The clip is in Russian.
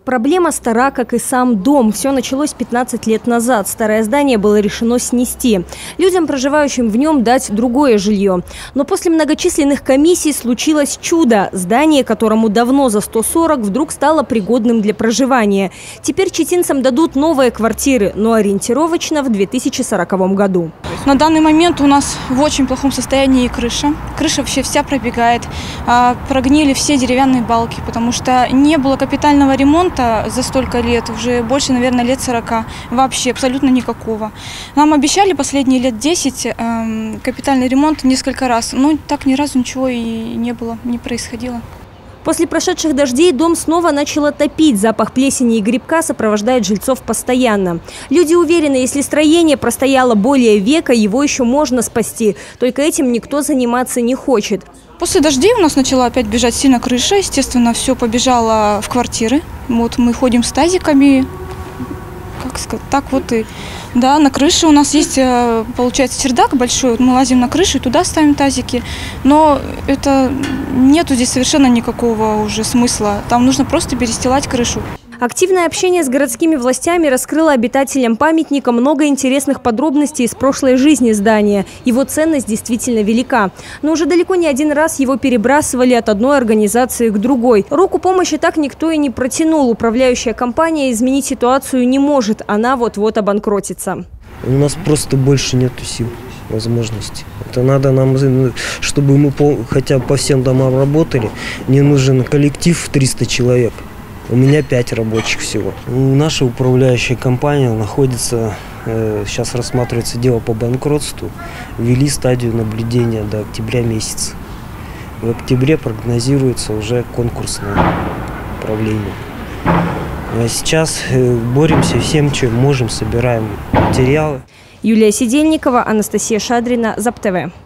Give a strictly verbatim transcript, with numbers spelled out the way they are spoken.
Проблема стара, как и сам дом. Все началось пятнадцать лет назад. Старое здание было решено снести. Людям, проживающим в нем, дать другое жилье. Но после многочисленных комиссий случилось чудо. Здание, которому давно за сто сорок, вдруг стало пригодным для проживания. Теперь читинцам дадут новые квартиры, но ориентировочно в две тысячи сороковом году. На данный момент у нас в очень плохом состоянии крыша. Крыша вообще вся пробегает. Прогнили все деревянные балки, потому что не было капитального ремонта за столько лет, уже больше, наверное, лет сорока. Вообще абсолютно никакого. Нам обещали последние лет десять э, капитальный ремонт несколько раз, но так ни разу ничего и не было, не происходило. После прошедших дождей дом снова начало топить. Запах плесени и грибка сопровождает жильцов постоянно. Люди уверены, если строение простояло более века, его еще можно спасти. Только этим никто заниматься не хочет. После дождей у нас начала опять бежать сильно крыша. Естественно, все побежало в квартиры. Вот мы ходим с тазиками. Как сказать, так вот и... Да, на крыше у нас есть, получается, чердак большой. Мы лазим на крышу и туда ставим тазики. Но это нету здесь совершенно никакого уже смысла. Там нужно просто перестилать крышу. Активное общение с городскими властями раскрыло обитателям памятника много интересных подробностей из прошлой жизни здания. Его ценность действительно велика. Но уже далеко не один раз его перебрасывали от одной организации к другой. Руку помощи так никто и не протянул. Управляющая компания изменить ситуацию не может. Она вот-вот обанкротится. У нас просто больше нету сил, возможностей. Это надо нам, чтобы мы хотя бы по всем домам работали. Мне нужен коллектив в триста человек. У меня пять рабочих всего. Наша управляющая компания находится, э, сейчас рассматривается дело по банкротству. Ввели стадию наблюдения до октября месяца. В октябре прогнозируется уже конкурсное управление. А сейчас э, боремся всем, чем можем, собираем материалы. Юлия Сидельникова, Анастасия Шадрина, ЗАП-ТВ.